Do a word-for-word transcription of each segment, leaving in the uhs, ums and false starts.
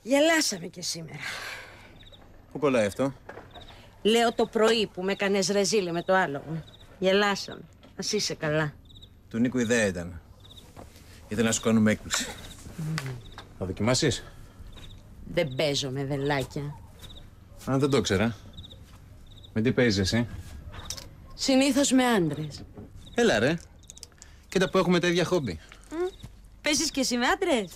Γελάσαμε και σήμερα. Πού κολλάει αυτό? Λέω το πρωί που με έκανες ρεζίλε με το άλογο. Γελάσαμε. Ας είσαι καλά. Του Νίκου ιδέα ήταν. Ήθελα να σου κάνουμε έκπληξη. Mm. Θα δοκιμάσεις? Δεν παίζω με δελάκια. Αν δεν το ήξερα. Με τι παίζεις εσύ? Συνήθως με άντρες. Έλα ρε. Κοίτα που έχουμε τα ίδια χόμπι. Mm. Παίζεις και εσύ με άντρες?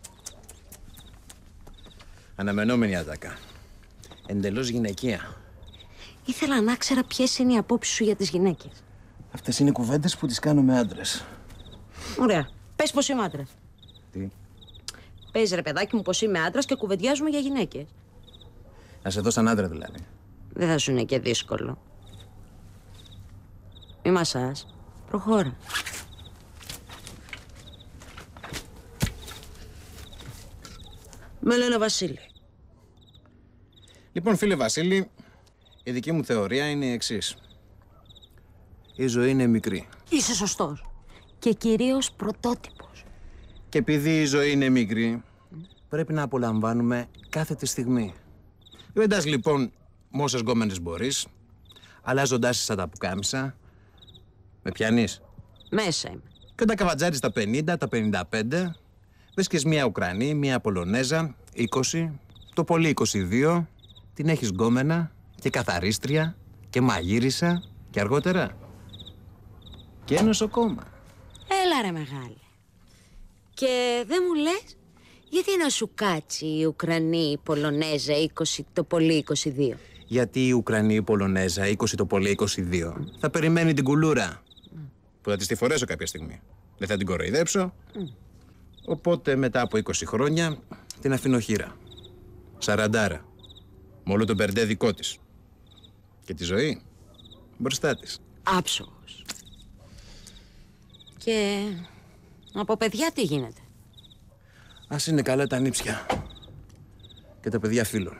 Αναμενόμενη ατάκα. Εντελώς γυναικεία. Ήθελα να ξέρω ποιες είναι οι απόψεις σου για τις γυναίκες. Αυτές είναι οι κουβέντες που τις κάνω με άντρες. Ωραία. Πες πως είμαι άντρας. Τι? Πες ρε παιδάκι μου πως είμαι άντρας και κουβεντιάζουμε για γυναίκες. Να σε δω σαν άντρα δηλαδή. Δεν θα σου είναι και δύσκολο. Μη μασάς. Προχώρα. Με λένε Βασίλη. Λοιπόν, φίλε Βασίλη, η δική μου θεωρία είναι η εξής. Η ζωή είναι μικρή. Είσαι σωστός. Και κυρίως πρωτότυπος. Και επειδή η ζωή είναι μικρή, mm. πρέπει να απολαμβάνουμε κάθε τη στιγμή. Βεντάς λοιπόν με όσες γκόμενες μπορείς, αλλάζοντάς σαν τα πουκάμισα. Με πιάνεις? Μέσα είμαι. Και όταν καβατζάρεις τα πενήντα, τα πενήντα πέντε, βρίσκεις μία Ουκρανή, μία Πολωνέζα, είκοσι, το πολύ είκοσι δύο, την έχεις γκόμενα και καθαρίστρια και μαγείρισα και αργότερα και νοσοκόμα. Έλα ρε μεγάλη. Και δεν μου λες γιατί να σου κάτσει η Ουκρανή, η Πολωνέζα, είκοσι, το πολύ είκοσι δύο. Γιατί η Ουκρανή, η Πολωνέζα, είκοσι το πολύ είκοσι δύο, mm. θα περιμένει την κουλούρα mm. που θα της τη φορέσω κάποια στιγμή. Δεν θα την κοροϊδέψω. Mm. Οπότε μετά από είκοσι χρόνια την αφήνω χείρα. Σαραντάρα. Με όλο τον μπερντέ δικό της. Και τη ζωή μπροστά της. Άψογος. Και από παιδιά τι γίνεται? Ας είναι καλά τα νύψια. Και τα παιδιά φίλων.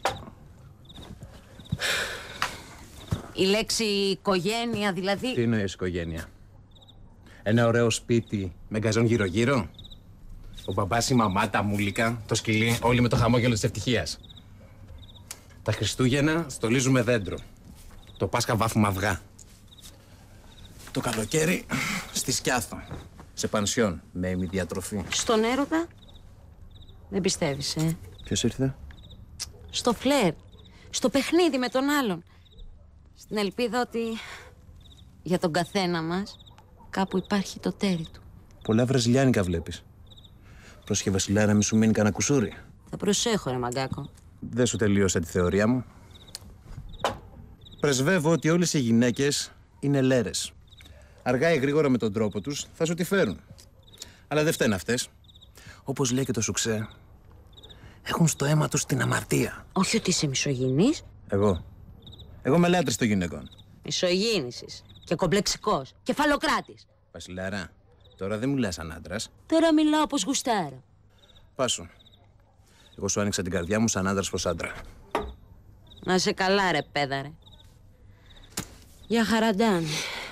Η λέξη οικογένεια δηλαδή. Τι εννοείς οικογένεια? Ένα ωραίο σπίτι με γκαζόν γύρω-γύρω. Ο μπαμπάς, η μαμά, τα μουλίκα, το σκυλί, όλοι με το χαμόγελο της ευτυχίας. Τα Χριστούγεννα στολίζουμε δέντρο. Το Πάσχα βάφουμε αυγά. Το καλοκαίρι στη Σκιάθο. Σε πανσιόν, με ημιδιατροφή. Στον έρωτα δεν πιστεύεις, ε? Ποιος ήρθε? Στο φλερ. Στο παιχνίδι με τον άλλον. Στην ελπίδα ότι για τον καθένα μας κάπου υπάρχει το τέρι του. Πολλά βραζιλιάνικα βλέπεις. Πρόσχε Βασιλιά να μη σου μείνει κανένα κουσούρι. Θα προσέχω ρε μαγκάκο. Δεν σου τελείωσα τη θεωρία μου. Πρεσβεύω ότι όλες οι γυναίκες είναι λέρες. Αργά ή γρήγορα με τον τρόπο τους θα σου τη φέρουν. Αλλά δεν φταίνουν αυτές. Όπως λέει και το σουξέ, έχουν στο αίμα τους την αμαρτία. Όχι ότι είσαι μισογυνής. Εγώ. Εγώ είμαι λάτρης των γυναικών. Μισογίνησης. Και κομπλεξικός. Κεφαλοκράτης. Βασιλάρα, τώρα δεν μιλάς σαν άντρας. Τώρα μιλάω όπως γουστάρω. Πάσου. Εγώ σου άνοιξα την καρδιά μου σαν άντρας προς άντρα. Να σε καλά ρε πέδαρε. Για χαραντάν.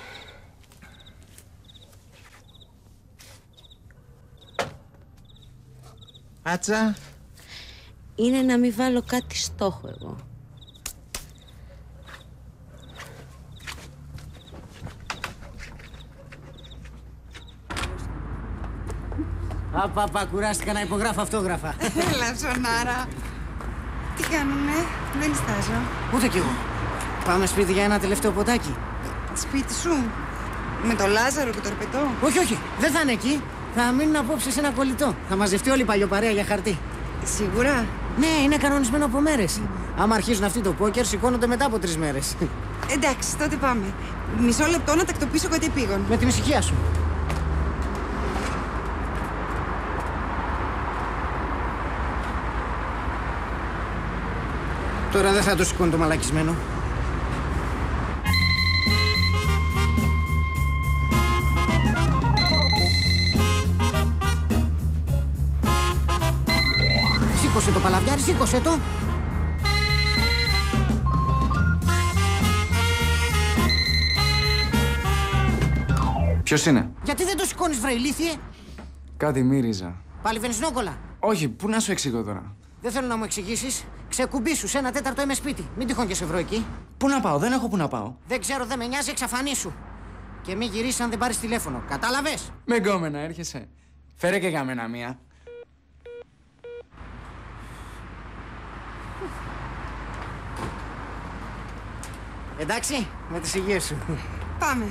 Άτσα. Είναι να μην βάλω κάτι στόχο εγώ. Απα, απα, κουράστηκα να υπογράφω αυτόγραφα. Έλα, ψωνάρα. Τι κάνουνε, δεν στάζω. Ούτε κι εγώ. Πάμε σπίτι για ένα τελευταίο ποτάκι. Σπίτι σου, με το Λάζαρο και το Ρπετό. Όχι, όχι, δεν θα είναι εκεί. Θα μείνουν απόψε σε ένα κολλητό. Θα μαζευτεί όλη η παλιοπαρέα για χαρτί. Σίγουρα. Ναι, είναι κανονισμένο από μέρες. Άμα αρχίζουν αυτοί το πόκερ, σηκώνονται μετά από τρεις μέρες. Εντάξει, τότε πάμε. Μισό λεπτό να τακτοποιήσω κάτι επίγον. Με την ησυχία σου. Τώρα δεν θα το σηκώνει το μαλακισμένο. Σήκωσε το παλαβιάρι, σήκωσε το. Ποιος είναι? Γιατί δεν το σηκώνεις βρε ηλίθιε? Κάτι μύριζα. Πάλι βενζινόκολλα. Όχι, πού να σου εξηγώ τώρα. Δεν θέλω να μου εξηγήσεις. Ξεκουμπήσου, σε ένα τέταρτο είμαι σπίτι. Μην τυχόν και σε βρω εκεί. Πού να πάω, δεν έχω πού να πάω. Δεν ξέρω, δεν με νοιάζει, εξαφανίσου. Και μην γυρίσεις αν δεν πάρεις τηλέφωνο. Κατάλαβες? Με γκόμενα, έρχεσαι. Φέρε και για μένα μία. Εντάξει, με τις υγείες σου. Πάμε.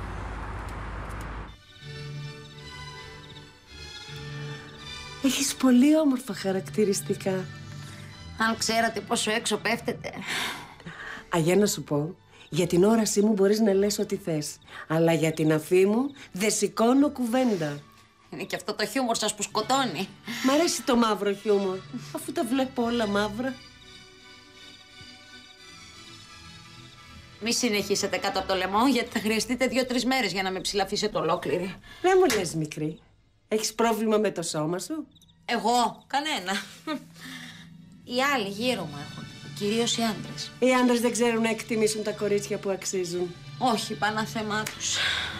Έχεις πολύ όμορφα χαρακτηριστικά. Αν ξέρατε πόσο έξω πέφτετε. Α, για να σου πω, για την όρασή μου μπορείς να λες ό,τι θες. Αλλά για την αφή μου δεν σηκώνω κουβέντα. Είναι και αυτό το χιούμορ σας που σκοτώνει. Μ' αρέσει το μαύρο χιούμορ, αφού τα βλέπω όλα μαύρα. Μη συνεχίσετε κάτω από το λαιμό, γιατί θα χρειαστείτε δύο-τρεις μέρες για να με ψηλαφίσετε ολόκληρη. Δεν μου λες, μικρή. Έχεις πρόβλημα με το σώμα σου? Εγώ, κανένα. Οι άλλοι γύρω μου έχουν, κυρίως οι άντρες. Οι άντρες δεν ξέρουν να εκτιμήσουν τα κορίτσια που αξίζουν. Όχι, πανάθεμά τους.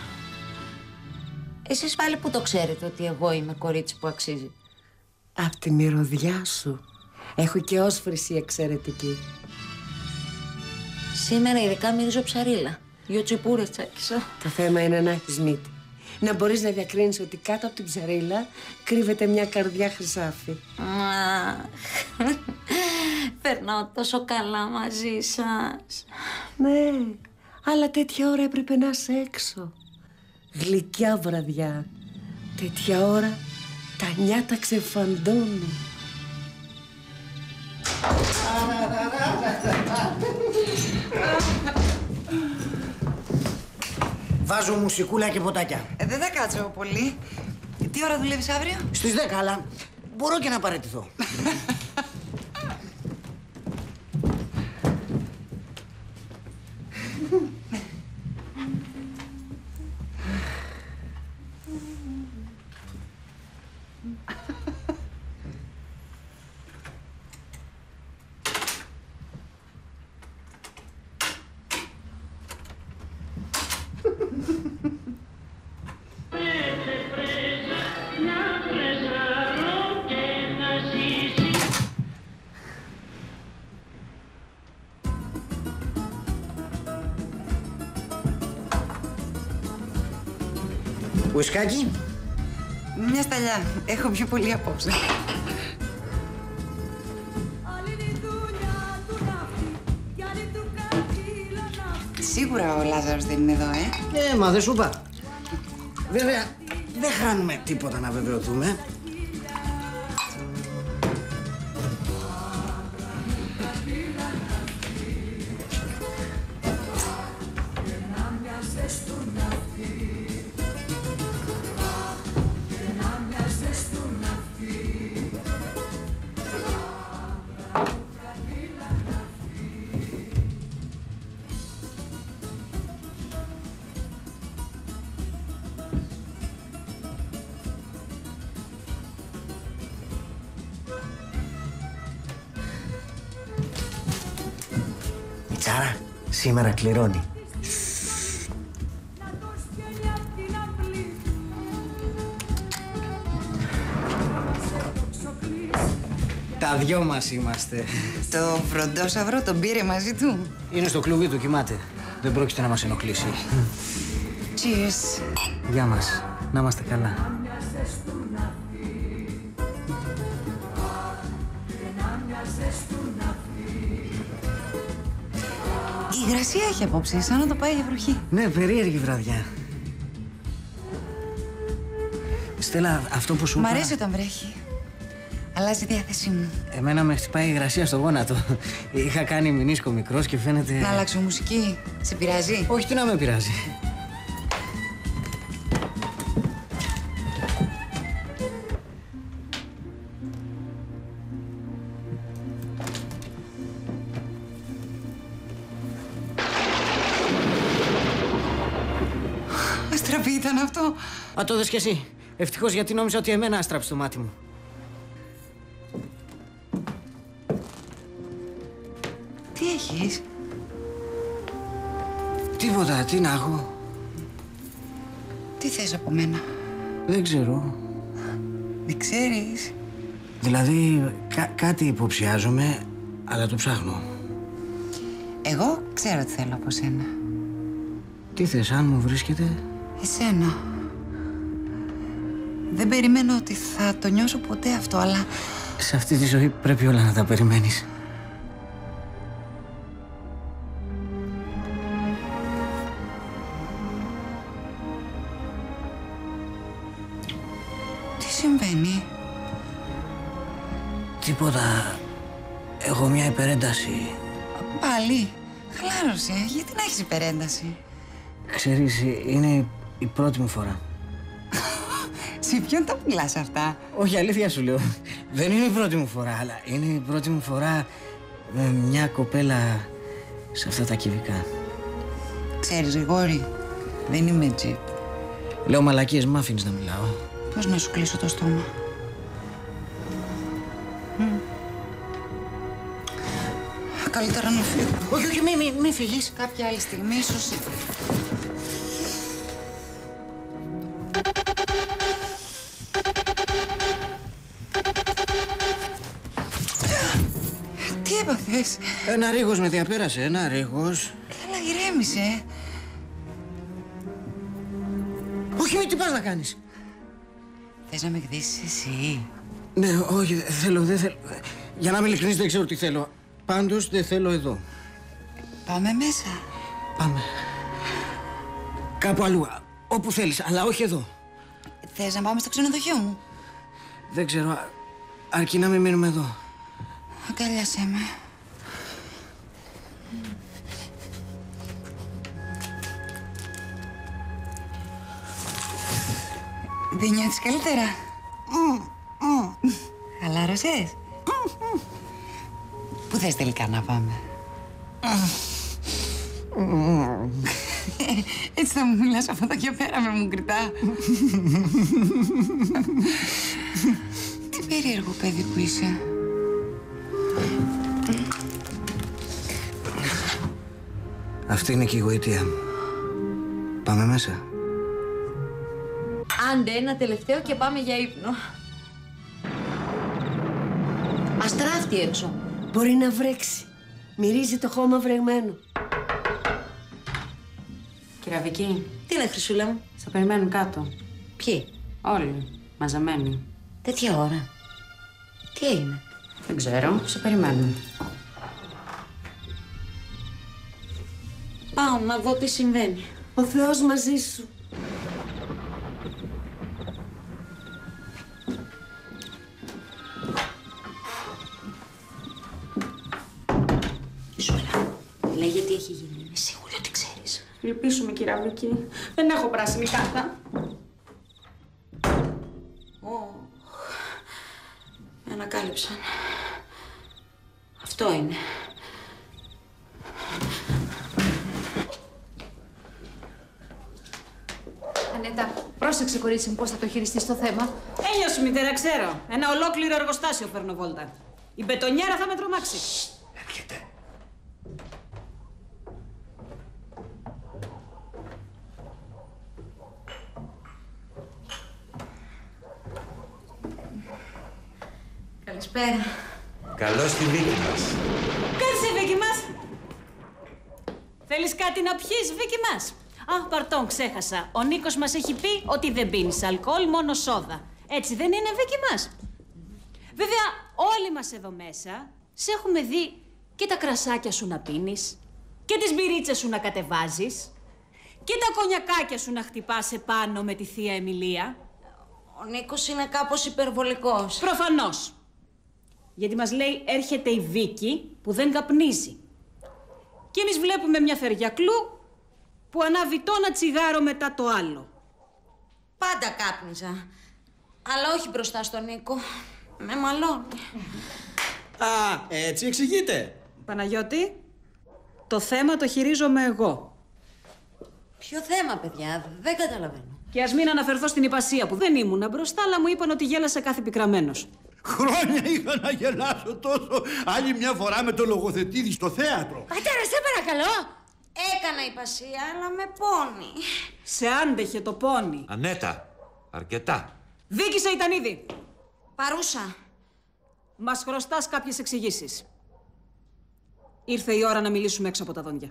Εσείς πάλι που το ξέρετε ότι εγώ είμαι κορίτσι που αξίζει? Απ' τη μυρωδιά σου. Έχω και όσφρηση εξαιρετική. Σήμερα ειδικά μυρίζω ψαρίλα. Δυο τσιπούρες τσάκισα. Το θέμα είναι να έχεις μύτη. Να μπορείς να διακρίνεις ότι κάτω από την ψαρίλα κρύβεται μια καρδιά χρυσάφι. Περνάω τόσο καλά μαζί σας. Ναι, αλλά τέτοια ώρα έπρεπε να είσαι έξω. Γλυκιά βραδιά. Τέτοια ώρα τα νιάτα ξεφαντώνουν. Βάζω μουσικούλα και ποτάκια. Ε, δεν θα κάτσω πολύ. Τι ώρα δουλεύεις αύριο? Στις δέκα, αλλά μπορώ και να παραιτηθώ. Ουισκάκι. Μια σταλιά. Έχω πιο πολύ απόψε. Σίγουρα ο Λάζαρος δεν είναι εδώ, ε. Ε, μα δεν σου είπα. Βέβαια, δεν χάνουμε τίποτα να βεβαιωθούμε. Τσάρα, σήμερα κληρώνει. Τα δυο μας είμαστε. Το βροντόσαυρο τον πήρε μαζί του. Είναι στο κλουβί του, κοιμάται. Δεν πρόκειται να μας ενοχλήσει. Cheers. Γεια μας. Να είμαστε καλά. Η υγρασία έχει απόψε, σαν να το πάει για βροχή. Ναι, περίεργη βραδιά. Στέλλα, αυτό που σου Μ' είπα... αρέσει όταν βρέχει. Αλλάζει η διάθεσή μου. Εμένα με χτυπάει η υγρασία στο γόνατο. Είχα κάνει μηνίσκο μικρός και φαίνεται... Να αλλάξω μουσική. Σε πειράζει? Όχι, τι να με πειράζει. Αστραπή ήταν αυτό. Α, το δες κι εσύ. Ευτυχώς, γιατί νόμιζα ότι εμένα άστραψε το μάτι μου. Τι έχεις? Τίποτα, τι να έχω. Τι θες από μένα? Δεν ξέρω. Δεν ξέρεις? Δηλαδή, κα- κάτι υποψιάζομαι, αλλά το ψάχνω. Εγώ ξέρω τι θέλω από σένα. Τι θες, αν μου βρίσκεται? Εσένα. Δεν περιμένω ότι θα το νιώσω ποτέ αυτό, αλλά... Σε αυτή τη ζωή πρέπει όλα να τα περιμένεις. Τι συμβαίνει? Τίποτα. Έχω μια υπερένταση. Πάλι. Χαλάρωσε. Γιατί να έχεις υπερένταση? Ξέρεις, είναι η πρώτη μου φορά. Σε ποιον τα πουλάς αυτά? Όχι, αλήθεια σου λέω. Δεν είναι η πρώτη μου φορά, αλλά είναι η πρώτη μου φορά με μια κοπέλα σε αυτά τα κυβικά. Ξέρεις, Γρηγόρη, δεν είμαι τζιπ. Λέω μαλακίες, μ' άφηνες να μιλάω. Πώς να σου κλείσω το στόμα? Mm. Καλύτερα να φύγω. Όχι, όχι, μη, μη, μη φύγεις. Κάποια άλλη στιγμή, ίσως... Τι έπαθες? Ένα ρίγος με διαπέρασε, ένα ρίγος. Καλά, ηρέμησε. Όχι, μη, τι πας να κάνεις? Θες να με γδίσεις εσύ? Ναι, όχι, δεν θέλω, δεν θέλω. Για να είμαι ειλικρινής, δεν ξέρω τι θέλω. Πάντως, δεν θέλω εδώ. Πάμε μέσα. Πάμε. Κάπου αλλού, όπου θέλεις, αλλά όχι εδώ. Θες να πάμε στο ξενοδοχείο μου? Δεν ξέρω, α- αρκεί να μην μείνουμε εδώ. Αγκαλιάσέ με. Δεν νιώθεις καλύτερα? Χαλάρωσες? Πού θες τελικά να πάμε? Έτσι θα μου μιλάς από εδώ και πέρα με μουγκριτά. Τι περίεργο παιδί που είσαι. Αυτή είναι και η γοητεία μου. Πάμε μέσα. Άντε, ένα τελευταίο και πάμε για ύπνο. Αστράφτη έξω. Μπορεί να βρέξει. Μυρίζει το χώμα βρεγμένο. Κυραβική, Τι είναι, Χρυσούλα μου? σε περιμένουν κάτω. Ποιοι? Όλοι, μαζεμένοι. Τέτοια ώρα. Τι έγινε? Δεν ξέρω, σε περιμένουν. Πάω να δω τι συμβαίνει. Ο Θεός μαζί σου. Χρυσούλα, λέγε τι έχει γίνει. Είμαι σίγουρη ότι ξέρεις. Λυπήσουμε, Κυραβική. Δεν έχω πράσινη κάρτα. Με ανακάλυψαν. Αυτό είναι. Ανέτα, πρόσεξε, κορίτσι μου, πώς θα το χειριστείς το θέμα. Έλειωσε, μητέρα, ξέρω. Ένα ολόκληρο εργοστάσιο φέρνω βόλτα. Η μπετονιέρα θα με τρομάξει. Έρχεται. Καλησπέρα. Καλώς τη Βίκη μας. Κάτσε, Βίκη μας. Θέλεις κάτι να πιείς, Βίκη μας? Α, παρτόν, ξέχασα. Ο Νίκος μας έχει πει ότι δεν πίνεις αλκοόλ, μόνο σόδα. Έτσι δεν είναι, Βίκη μας? Βέβαια, όλοι μας εδώ μέσα σε έχουμε δει και τα κρασάκια σου να πίνεις και τις μπυρίτσες σου να κατεβάζεις και τα κονιακάκια σου να χτυπάς επάνω με τη θεία Εμιλία. Ο Νίκος είναι κάπως υπερβολικός. Προφανώς. Γιατί μας λέει έρχεται η Βίκη που δεν καπνίζει. Και εμείς βλέπουμε μια φεριακλού που ανάβει το ένα τσιγάρο μετά το άλλο. Πάντα κάπνιζα. Αλλά όχι μπροστά στον Νίκο. Με μαλώνει. Α, έτσι εξηγείται. Παναγιώτη, το θέμα το χειρίζομαι εγώ. Ποιο θέμα, παιδιά, δεν καταλαβαίνω. Και ας μην αναφερθώ στην υπασία που δεν ήμουνα μπροστά, αλλά μου είπαν ότι γέλασε κάθε πικραμένος. Χρόνια είχα να γελάσω τόσο. Άλλη μια φορά με το λογοθετήδι στο θέατρο. Πατέρα, σε παρακαλώ. Έκανα υπασία, αλλά με πόνι. Σε άντεχε το πόνι. Ανέτα, αρκετά. Βίκη Σεϊτανίδη. Παρούσα. μας χρωστάς κάποιες εξηγήσεις. Ήρθε η ώρα να μιλήσουμε έξω από τα δόντια.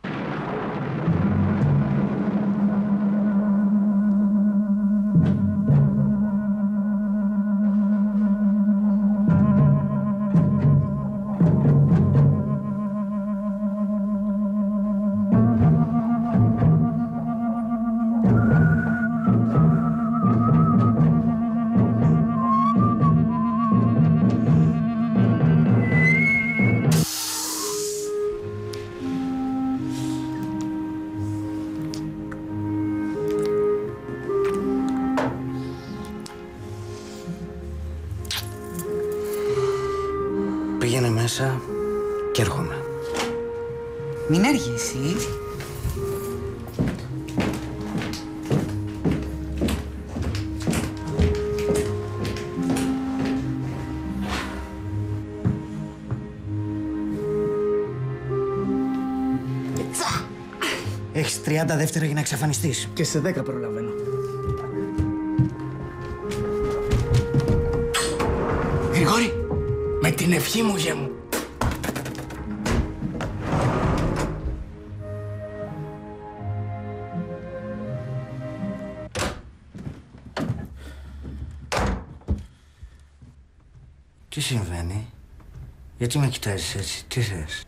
Πήγαινε μέσα και έρχομαι. Μην αργήσει. Έχεις τριάντα δεύτερα για να εξαφανιστείς. Και σε δέκα προλαβαίνω. Γρηγόρη, με την ευχή μου, γε μου. Τι συμβαίνει? Γιατί με κοιτάζεις έτσι? Τι θες?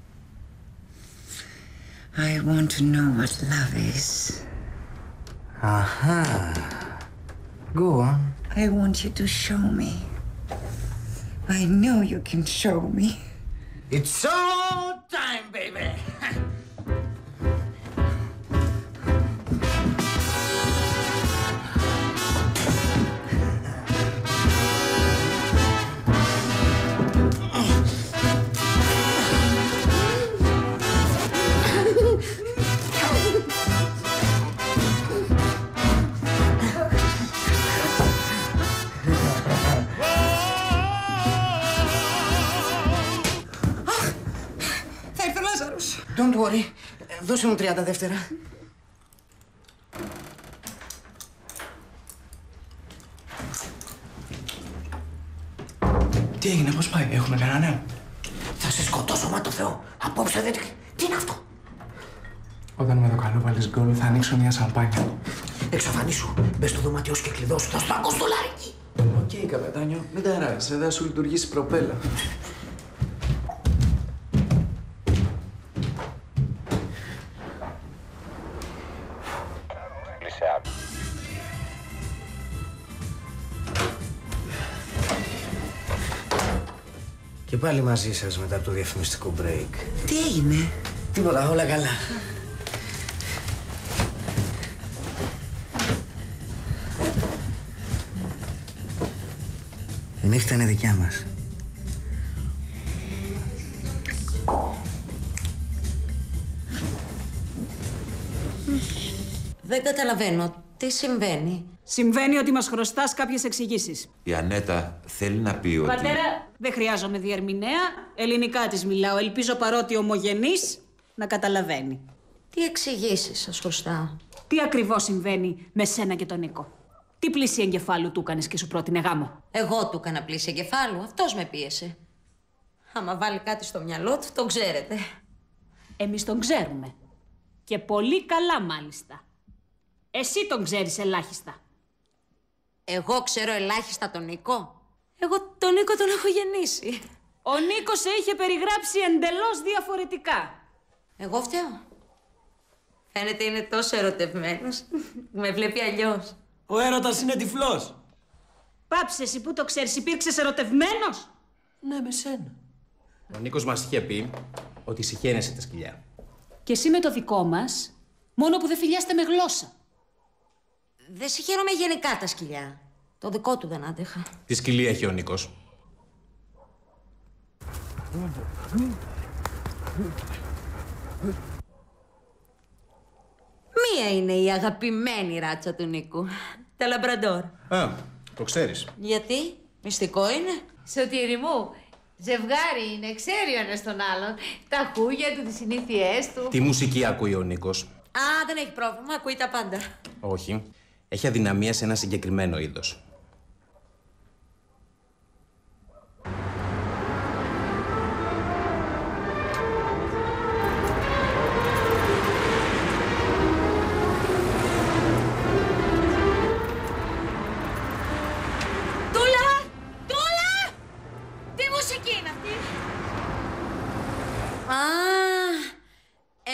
I want to know what love is. Αχα. Go on. I want you to show me. I know you can show me. It's show time, baby! Don't worry. Δώσε μου τριάντα δεύτερα. Τι έγινε, πώς πάει, έχουμε κανένα νέο? Θα σε σκοτώσω, μα το Θεό. Απόψε δεν... Τι είναι αυτό? Όταν με το καλό βάλεις γκολ, θα ανοίξω μια σαμπάνια. Εξαφανίσου. Μπες στο δωμάτιό σου και κλειδώσου. Θα σου ακούσει το λάρικι. Οκ, καπετάνιο. Μην τα αράζεις. Δεν θα σου λειτουργήσει προπέλα. Και πάλι μαζί σας μετά από το διαφημιστικό break. Τι έγινε? Τίποτα, όλα καλά. Η νύχτα είναι δικιά μας. Δεν καταλαβαίνω. Τι συμβαίνει? Συμβαίνει ότι μας χρωστάς κάποιες εξηγήσεις. Η Ανέτα θέλει να πει ότι... Πατέρα, δεν χρειάζομαι διερμηνέα. Ελληνικά της μιλάω. Ελπίζω παρότι ομογενής να καταλαβαίνει. Τι εξηγήσεις σας χρωστάω? Τι ακριβώς συμβαίνει με σένα και τον Νίκο? Τι πλήση εγκεφάλου του έκανες και σου πρότεινε γάμο? Εγώ του έκανα πλήση εγκεφάλου. Αυτός με πίεσε. Άμα βάλει κάτι στο μυαλό του, τον ξέρετε. Εμείς τον ξέρουμε. Και πολύ καλά μάλιστα. Εσύ τον ξέρεις ελάχιστα. Εγώ ξέρω ελάχιστα τον Νίκο. Εγώ τον Νίκο τον έχω γεννήσει. Ο Νίκος σε είχε περιγράψει εντελώς διαφορετικά. Εγώ φταίω? Φαίνεται είναι τόσο ερωτευμένος. Με βλέπει αλλιώς. Ο έρωτας είναι τυφλός. Πάψε εσύ, που το ξέρεις, υπήρξες ερωτευμένος? Ναι, με σένα. Ο Νίκος μας είχε πει ότι συχαίνεσαι τα σκυλιά. Και εσύ με το δικό μας, μόνο που δεν φιλιάστε με γλώσσα. Δεν συγχαίρομαι γενικά τα σκυλιά. Το δικό του δεν άντεχα. Τι σκυλή έχει ο Νίκος? Μία είναι η αγαπημένη ράτσα του Νίκου. Τα λαμπραντόρ. Α, το ξέρεις. Γιατί? Μυστικό είναι? Σωτήρη μου, ζευγάρι είναι, ξέρει ο ένας τον άλλον. Τα χούγια του, τις συνήθειές του. Τι μουσική ακούει ο Νίκος? Α, δεν έχει πρόβλημα. Ακούει τα πάντα. Όχι. Έχει αδυναμία σε ένα συγκεκριμένο είδος.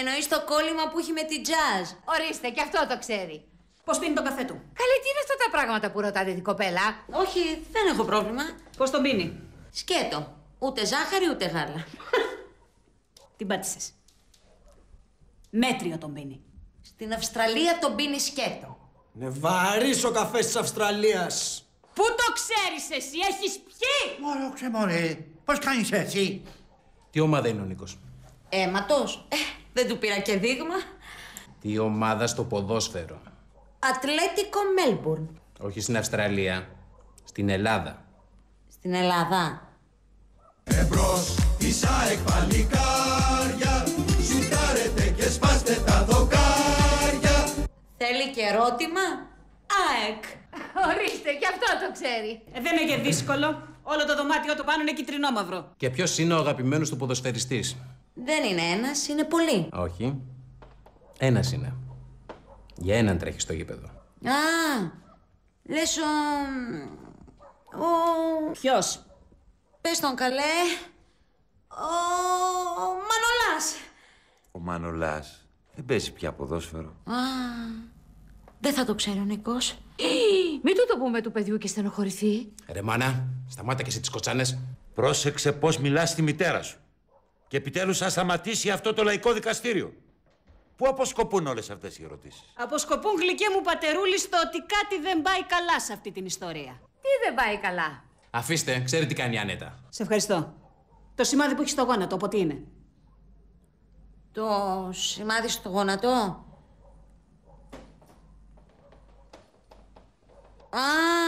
εννοείς το κόλλημα που έχει με την τζάζ. Ορίστε, και αυτό το ξέρει. Πώς πίνει τον καφέ του? Καλή, τι είναι αυτά τα πράγματα που ρωτάτε την κοπέλα? Όχι, δεν έχω πρόβλημα. Πώς τον πίνει? Σκέτο. Ούτε ζάχαρη, ούτε γάλα. Την πάτησες. Μέτριο τον πίνει. Στην Αυστραλία τον πίνει σκέτο. Είναι βαρύς ο καφές της Αυστραλίας. Πού το ξέρεις εσύ, έχεις πιει? Μωρό, ξεμωρέ, πώς κάνεις έτσι? Τι ομάδα είναι ο Νίκος? Αίματος. Ε, δεν του πήρα και δείγμα. Τι ομάδα στο ποδόσφαιρο? Ατλέτικο Μέλμπουρν. Όχι στην Αυστραλία. Στην Ελλάδα. Στην Ελλάδα. Εμπρός της ΑΕΚ παλικάρια, σουτάρετε και σπάστε τα δοκάρια. Θέλει και ερώτημα. ΑΕΚ. Ορίστε, και αυτό το ξέρει. Ε, δεν είναι και δύσκολο. Όλο το δωμάτιό του πάνω είναι κυτρινόμαυρο. Και ποιος είναι ο αγαπημένος του ποδοσφαιριστής? Δεν είναι ένας, είναι πολλοί. Όχι. Ένας είναι. Για έναν τρέχει στο γήπεδο. Α, λες ο... ο... Ποιος? Πες τον καλέ. Ο... ο Μανολάς. Ο Μανολάς δεν παίζει πια ποδόσφαιρο. Α, δεν θα το ξέρω ο Νίκος. Μην του το πούμε του παιδιού και στενοχωρηθεί. Ρε μάνα, σταμάτα και εσύ τις κοτσάνες. Πρόσεξε πώς μιλάς στη μητέρα σου. Και επιτέλους θα σταματήσει αυτό το λαϊκό δικαστήριο. Πού αποσκοπούν όλες αυτές οι ερωτήσεις? Αποσκοπούν, γλυκέ μου πατερούλη, στο ότι κάτι δεν πάει καλά σε αυτή την ιστορία. Τι δεν πάει καλά? Αφήστε, ξέρει τι κάνει η Ανέτα. Σε ευχαριστώ. Το σημάδι που έχει στο γόνατο, από τι είναι? Το σημάδι στο γόνατο. Α,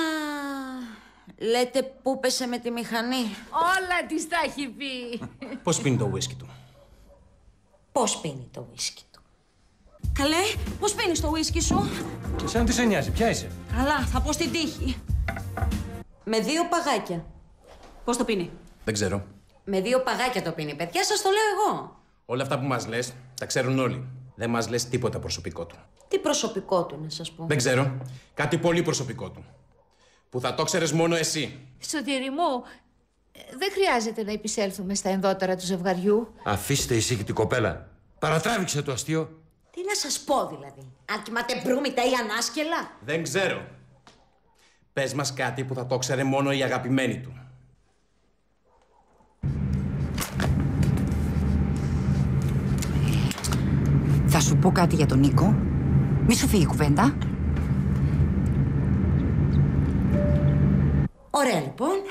λέτε που πέσε με τη μηχανή. Όλα της τα έχει πει. Πώς πίνει το ουίσκι του? Πώς πίνει το ουίσκι του? Καλέ, πώς πίνεις το ουίσκι σου? Και σαν τι σε νοιάζει, ποια είσαι? Καλά, θα πω στην τύχη. Με δύο παγάκια. Πώς το πίνει? Δεν ξέρω. Με δύο παγάκια το πίνει, παιδιά, σας το λέω εγώ. Όλα αυτά που μας λες, τα ξέρουν όλοι. Δεν μας λες τίποτα προσωπικό του. Τι προσωπικό του να σας πω? Δεν ξέρω. Κάτι πολύ προσωπικό του. Που θα το ξέρεις μόνο εσύ. Σωτήρη μου, δεν χρειάζεται να επισέλθουμε στα ενδότερα του ζευγαριού. Αφήστε ησύχη την κοπέλα. Παρατράβηξε το αστείο. Τι να σας πω δηλαδή? Αν κοιμάται μπρούμητα ή ανάσκελα? Δεν ξέρω. Πες μας κάτι που θα το ξέρε μόνο η αγαπημένη του. Θα σου πω κάτι για τον Νίκο. Μη σου φύγει η κουβέντα. Ωραία λοιπόν.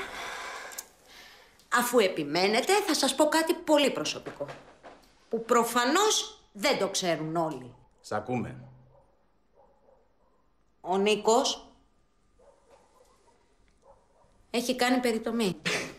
Αφού επιμένετε θα σας πω κάτι πολύ προσωπικό. Που προφανώς δεν το ξέρουν όλοι. Σ' ακούμε. Ο Νίκος έχει κάνει περιτομή.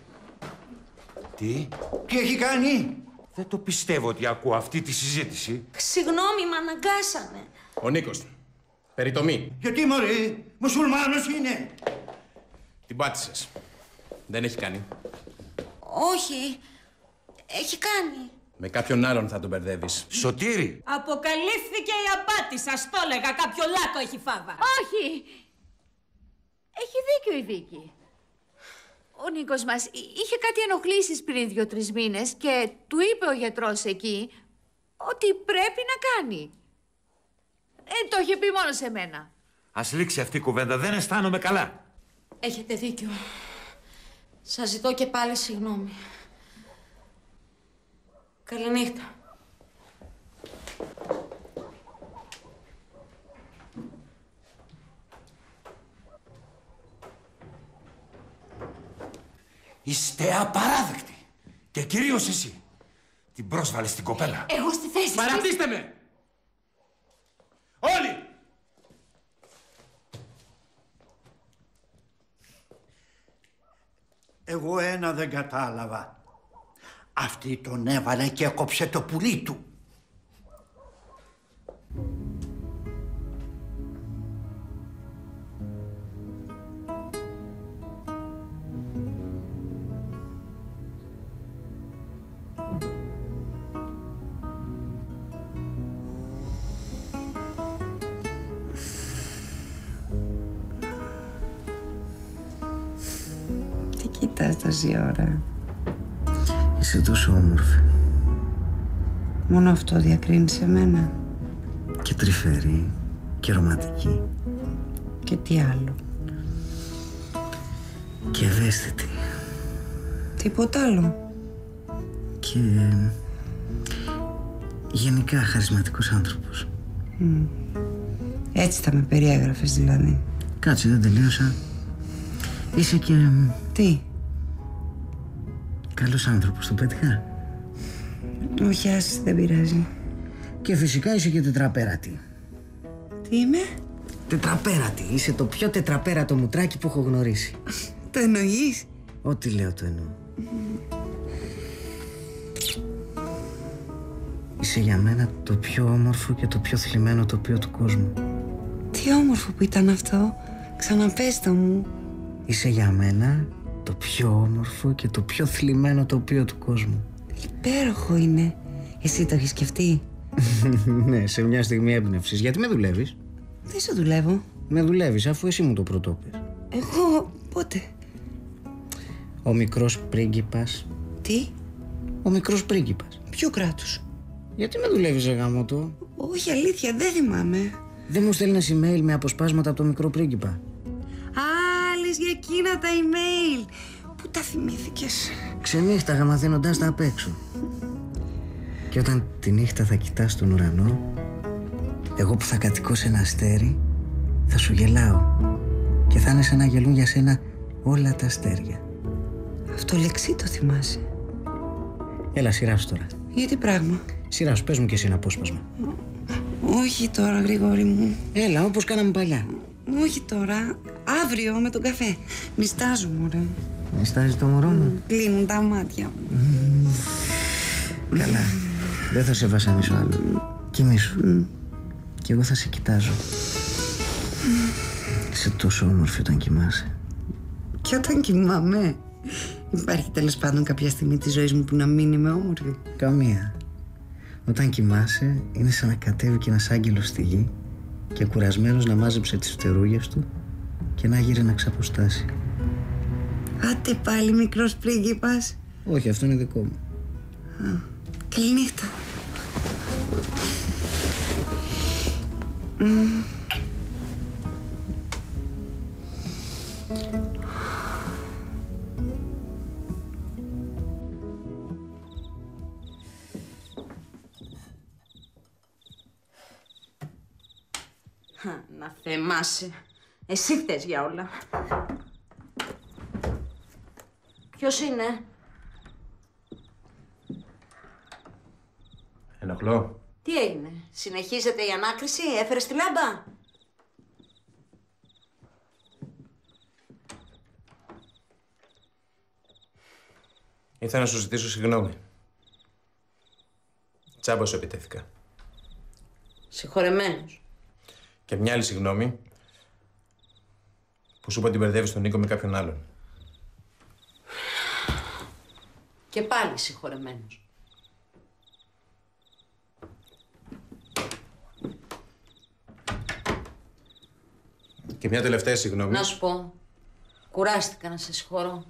Τι? Τι έχει κάνει? Δεν το πιστεύω ότι ακούω αυτή τη συζήτηση. Συγγνώμη, με αναγκάσανε. Ο Νίκος. Περιτομή. Γιατί μωρέ, μουσουλμάνος είναι. Την πάτησες. Δεν έχει κάνει. Όχι. Έχει κάνει. Με κάποιον άλλον θα τον μπερδεύεις. Σωτήρη. Αποκαλύφθηκε η απάτη, σας το έλεγα. Κάποιο λάκκο έχει φάβα. Όχι. Έχει δίκιο η Δίκη. Ο Νίκος μας είχε κάτι ενοχλήσεις πριν δύο-τρεις μήνες και του είπε ο γιατρός εκεί ότι πρέπει να κάνει. Ε, το είχε πει μόνο σε μένα. Ας λήξει αυτή η κουβέντα, δεν αισθάνομαι καλά. Έχετε δίκιο. Σας ζητώ και πάλι συγγνώμη. Καληνύχτα. Είστε απαράδεκτοι. Και κυρίως εσύ. Την πρόσβαλες την κοπέλα. Εγώ στη θέση. Παρατήστε με! Όλοι! Εγώ ένα δεν κατάλαβα. Αυτή τον έβαλε και έκοψε το πουλί του. Τι κοιτάς τόση ώρα? Είσαι τόσο όμορφη. Μόνο αυτό διακρίνει σε μένα. Και τρυφερή και ρομαντική. Και τι άλλο? Και ευαίσθητη. Τίποτα άλλο? Και γενικά χαρισματικός άνθρωπος. Mm. Έτσι θα με περιέγραφες δηλαδή? Κάτσε, δεν τελείωσα. Είσαι και... Τι? Καλός άνθρωπος, το πέτυχα? Όχι, άσε, δεν πειράζει. Και φυσικά είσαι και τετραπέρατη. Τι είμαι? Τετραπέρατη. Είσαι το πιο τετραπέρατο μουτράκι που έχω γνωρίσει. Το εννοείς? Ό,τι λέω το εννοώ. Είσαι για μένα το πιο όμορφο και το πιο θλιμμένο τοπίο του κόσμου. Τι όμορφο που ήταν αυτό. Ξαναπες το μου. Είσαι για μένα το πιο όμορφο και το πιο θλιμμένο τοπίο του κόσμου. Υπέροχο είναι. Εσύ το έχεις σκεφτεί? Ναι, σε μια στιγμή έμπνευσης. Γιατί με δουλεύεις? Δεν σε δουλεύω. Με δουλεύεις αφού εσύ μου το πρωτόπες. Εγώ πότε? Ο μικρός πρίγκιπας. Τι? Ο μικρός πρίγκιπας. Ποιο κράτος? Γιατί με δουλεύεις, ρε γαμώτο? Όχι, αλήθεια, δεν θυμάμαι. Δεν μου στέλνες email με αποσπάσματα από το μικρό πρίγκιπα? Α, λες για εκείνα τα email. Πού τα θυμήθηκες? Ξενύχταγα μαθαίνοντάς τα απ' έξω. Και όταν τη νύχτα θα κοιτάς τον ουρανό, εγώ που θα κατοικώ σε ένα αστέρι, θα σου γελάω. Και θα είναι σαν να γελούν για σένα όλα τα αστέρια. Αυτό λεξί το θυμάσαι? Έλα, σειράσου τώρα. Για τι πράγμα? Σειράσου, πες μου και εσύ ένα απόσπασμα. Όχι τώρα, Γρηγόρη μου. Έλα, όπως κάναμε παλιά. Όχι τώρα. Αύριο με τον καφέ. Νιστάζω, μωρέ. Νιστάζει το μωρό μου? Κλείνουν τα μάτια μου. Mm. Καλά. Mm. Δεν θα σε βασανίσω άλλο. Κοιμήσου. Mm. Κι εγώ θα σε κοιτάζω. Mm. Είσαι τόσο όμορφη όταν κοιμάσαι. Και όταν κοιμάμαι? Υπάρχει τέλος πάντων κάποια στιγμή της ζωής μου που να μην είμαι όμορφη? Καμία. Όταν κοιμάσαι είναι σαν να κατέβει και ένας άγγελος στη γη και κουρασμένος να μάζεψε τις φτερούγες του και να γύρε να ξαποστάσει. Άντε πάλι, μικρός πρίγκιπας. Όχι, αυτό είναι δικό μου. Α, καληνύχτα. Mm. Να θεμάσαι. Εσύ φταίς για όλα. Ποιος είναι? Ενοχλώ. Τι έγινε? Συνεχίζεται η ανάκριση? Έφερες τη λάμπα? Ήθελα να σου ζητήσω συγγνώμη. Τσάμπα σου επιτέθηκα. Συγχωρεμένος. Και μια άλλη συγγνώμη που σου είπα ότι μπερδεύεις τον Νίκο με κάποιον άλλον. Και πάλι συγχωρεμένος. Και μια τελευταία συγγνώμη. Να σου πω, κουράστηκα να σε συγχωρώ.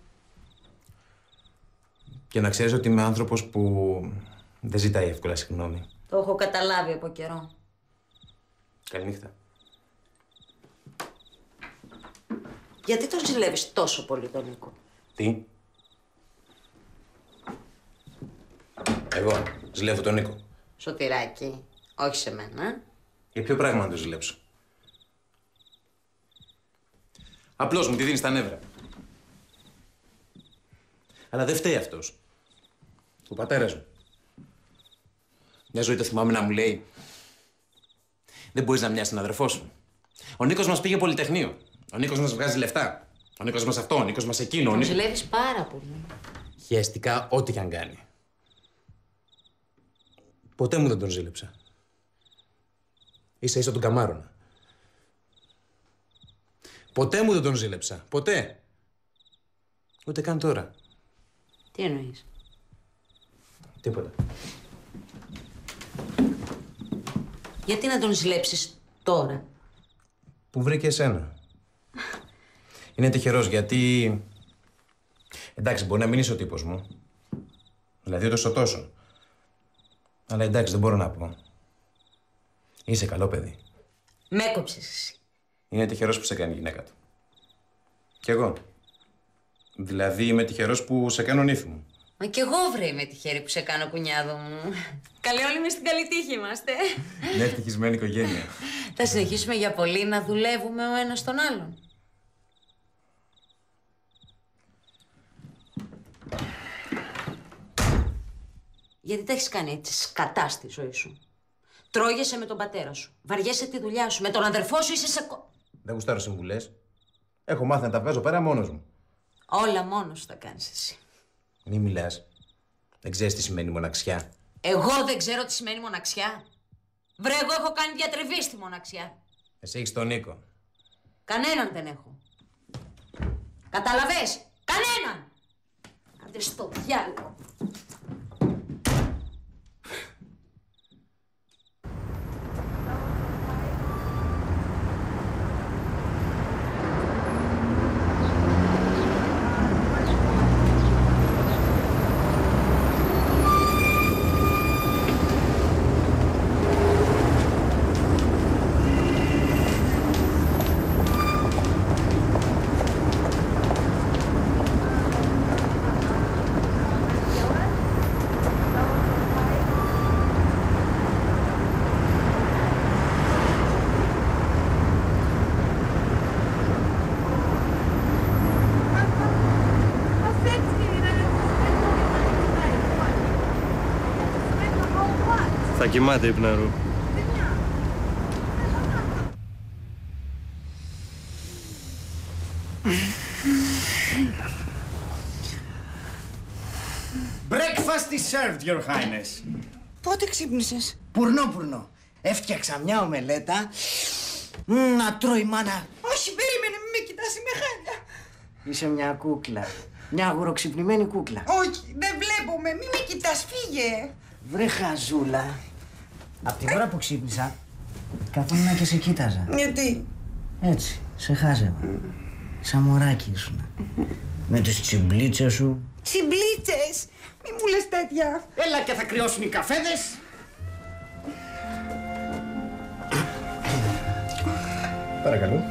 Και να ξέρεις ότι είμαι άνθρωπος που δεν ζητάει εύκολα συγγνώμη. Το έχω καταλάβει από καιρό. Καληνύχτα. Γιατί τον ζηλεύεις τόσο πολύ τον Νίκο? Τι? Εγώ ζηλεύω τον Νίκο. Σωτηράκι, όχι σε μένα. Για ποιο πράγμα να τον ζηλέψω? Απλώς μου τη δίνει στα νεύρα. Αλλά δεν φταίει αυτός. Ο πατέρας μου. Μια ζωή το θυμάμαι να μου λέει: δεν μπορείς να μοιάσεις τον αδερφό σου. Ο Νίκος μας πήγε πολυτεχνείο. Ο Νίκος μας βγάζει λεφτά. Ο Νίκος μας αυτό, ο Νίκος μας εκείνο. Τον Νίκος... ζηλεύεις πάρα πολύ. Χιαστικά ό,τι κι αν κάνει. Ποτέ μου δεν τον ζήλεψα. Ίσα ίσα τον καμάρωνα. Ποτέ μου δεν τον ζήλεψα. Ποτέ. Ούτε καν τώρα. Τι εννοείς? Τίποτα. Γιατί να τον ζηλέψεις τώρα? Που βρήκε εσένα. Είναι τυχερός γιατί... Εντάξει, μπορεί να μην είσαι ο τύπος μου. Δηλαδή ούτως ο τόσο. Αλλά εντάξει, δεν μπορώ να πω. Είσαι καλό παιδί. Με έκοψες εσύ. Είναι τυχερός που σε κάνει γυναίκα του. Κι εγώ. Δηλαδή είμαι τυχερός που σε κάνω νύφη μου. Μα κι εγώ βρε είμαι τυχερή που σε κάνω κουνιάδο μου. Καλή όλοι μες στην καλή τύχη είμαστε. Μια ευτυχισμένη οικογένεια. Θα συνεχίσουμε για πολύ να δουλεύουμε ο ένας τον άλλον. Γιατί τα έχεις κάνει έτσι σκατά στη ζωή σου. Τρώγεσαι με τον πατέρα σου. Βαριέσαι τη δουλειά σου. Με τον αδερφό σου είσαι σε κο... Δεν γουστάρω συμβουλές. Έχω μάθει να τα βγάζω πέρα μόνος μου. Όλα μόνος σου τα κάνεις εσύ. Μη μιλάς. Δεν ξέρεις τι σημαίνει μοναξιά. Εγώ δεν ξέρω τι σημαίνει μοναξιά. Βρε, εγώ έχω κάνει διατριβή στη μοναξιά. Εσύ έχεις τον Νίκο. Κανέναν δεν έχω. Καταλαβες. Κανέναν. Άντε στο διάλογο. Θα κοιμάται υπναρού. Breakfast is served, your highness. Πότε ξύπνησες? Πουρνό, πουρνό. Έφτιαξα μια ομελέτα. Μ, να τρώει μάνα. Όχι, περίμενε, μην με κοιτάς, είμαι χάλια. Είσαι μια κούκλα. Μια αγουροξυπνημένη κούκλα. Όχι, δεν βλέπουμε, μην με κοιτάς, φύγε. Βρε χαζούλα. Απ' την ώρα που ξύπνησα, καθόμουν και σε κοίταζα. Γιατί? Έτσι, σε χάζευα. Σαν μωράκι ήσουν. Με τις τσιμπλίτσες σου. Τσιμπλίτσες! Μη μου λες τέτοια. Έλα και θα κρυώσουν οι καφέδες. Παρακαλώ.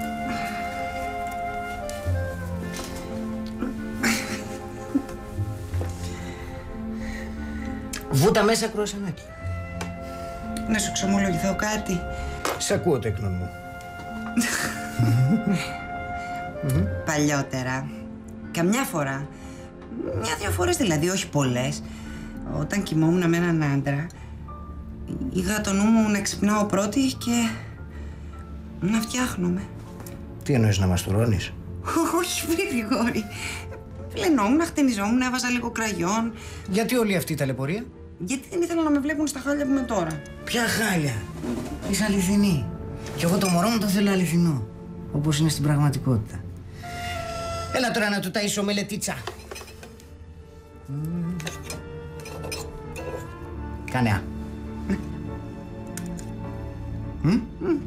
Βούτα μέσα κρουασανάκι. Να σου ξομολογηθώ κάτι. Σ' ακούω, τέκνον μου. Παλιότερα, καμιά φορά, μια-δυο φορές δηλαδή, όχι πολλές, όταν κοιμόμουν με έναν άντρα, είχα το νου μου να ξυπνάω πρώτη και να φτιάχνομαι. Τι εννοείς, να μαστουρώνεις? Όχι, βρε Γρηγόρη. Πλενόμουν, χτενιζόμουν, έβαζα λίγο κραγιόν. Γιατί όλη αυτή η ταλαιπωρία? Γιατί δεν ήθελα να με βλέπουν στα χάλια που είμαι τώρα. Ποια χάλια? Είσαι αληθινή. Κι εγώ το μωρό μου το θέλω αληθινό. Όπως είναι στην πραγματικότητα. Έλα τώρα να του ταΐσω μελετίτσα. Mm. Κάνε α. Mm?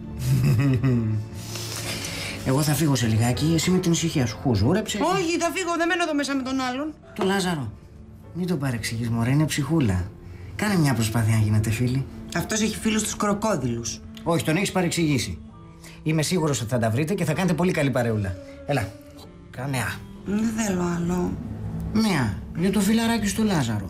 Εγώ θα φύγω σε λιγάκι, εσύ με την ησυχία σου. Χουζούρεψε. Όχι, θα φύγω, δεν μένω εδώ μέσα με τον άλλον. Το Λάζαρο. Μην το παρεξηγείς, μωρέ, είναι ψυχούλα. Κάνε μια προσπάθεια να γίνετε φίλοι. Αυτός έχει φίλους τους κροκόδιλους. Όχι, τον έχεις παρεξηγήσει. Είμαι σίγουρος ότι θα τα βρείτε και θα κάνετε πολύ καλή παρεούλα. Έλα, κάνε α. Δεν θέλω άλλο. Μια, για το φιλαράκι στο Λάζαρο.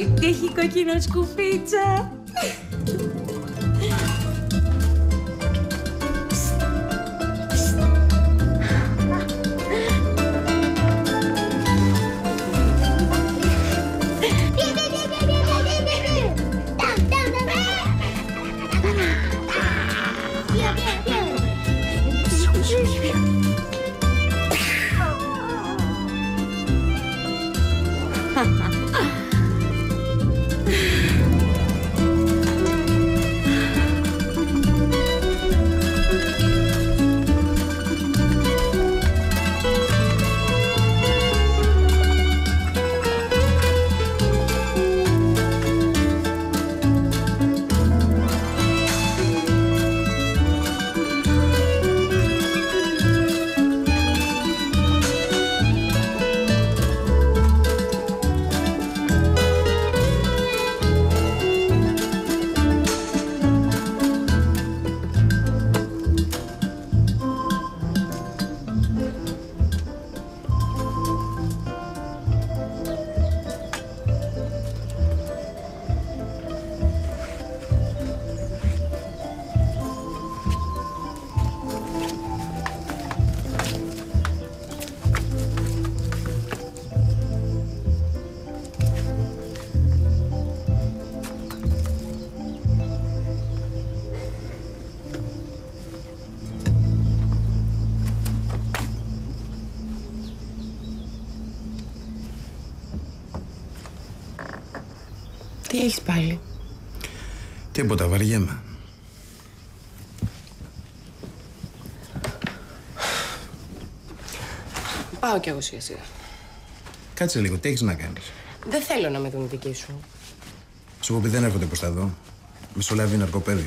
Τι έχει κοκκινό σκουφίτσα. Τι έχεις πάλι? Τίποτα, βαριέμαι. Πάω κι εγώ σιγά σιγά. Κάτσε λίγο, τι έχεις να κάνεις? Δεν θέλω να με δουν οι δικοί σου. Σου έχω πει δεν έρχονται προς τα δω. Μεσολαβεί ναρκοπαίδιο.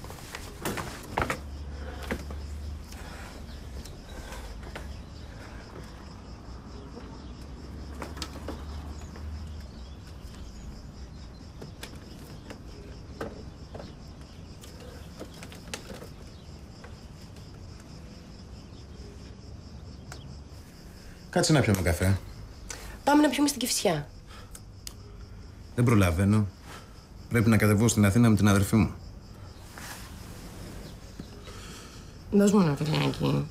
Κάτσε να πιούμε καφέ. Πάμε να πιούμε στην Κηφισιά. Δεν προλαβαίνω. Πρέπει να κατεβώ στην Αθήνα με την αδερφή μου. Δώσ' μου ένα φιλιάκι.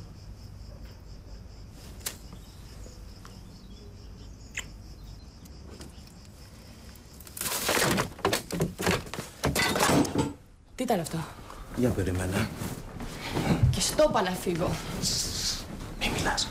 Τι ήταν αυτό? Για περίμενα. Και στόπα να φύγω. Μη μιλάς.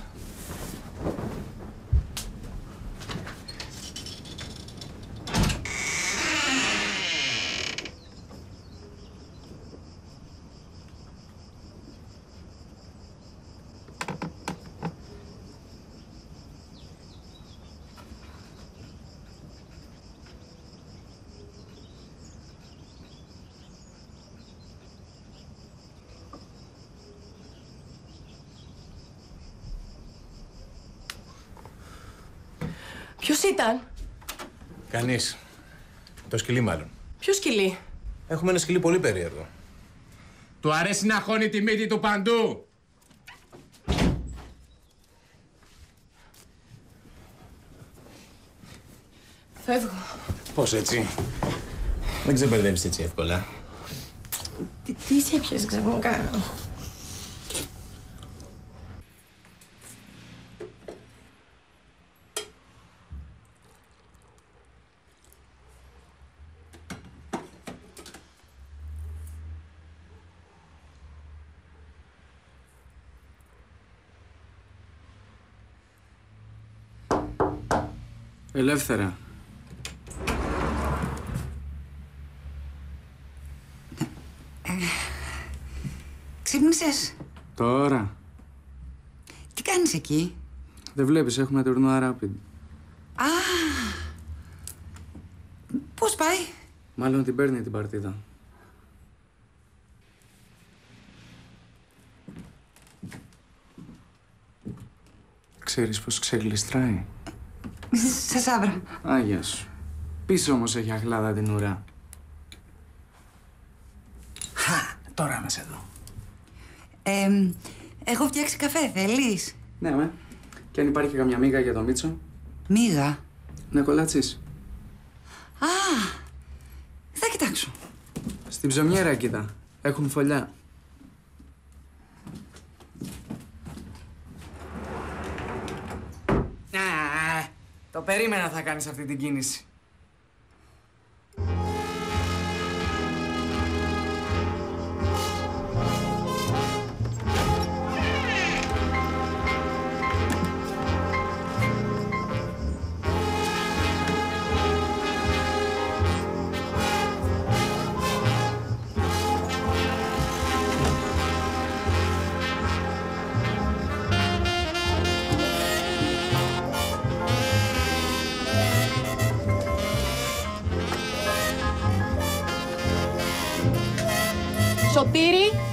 Ποιος ήταν? Κανείς. Το σκυλί μάλλον. Ποιο σκυλί? Έχουμε ένα σκυλί πολύ περίεργο. Του αρέσει να χώνει τη μύτη του παντού. Φεύγω. Πώς έτσι? Δεν ξεμπερδεύεις έτσι εύκολα. Τι, τι σε έπιασε ξαφνικά? Ελεύθερα. Ε, ξύπνησες? Τώρα. Τι κάνεις εκεί? Δεν βλέπεις, έχουμε τουρνουά Rapid. Α, πώς πάει? Μάλλον την παίρνει την παρτίδα. Ξέρεις πως ξεγλιστράει? Σε σάβρα. Άγια σου. Πίσω όμως έχει αχλάδα την ουρά. Χα, τώρα να σε δω. Ε, έχω φτιάξει καφέ, θέλεις? Ναι, με. Και αν υπάρχει καμιά μίγα για το Μίτσο. Μίγα? Να κολάτσεις. Α, θα κοιτάξω. Στην ψωμιέρα κοίτα. Έχουν φωλιά. Α, το περίμενα θα κάνεις αυτή την κίνηση. Σωτήρη,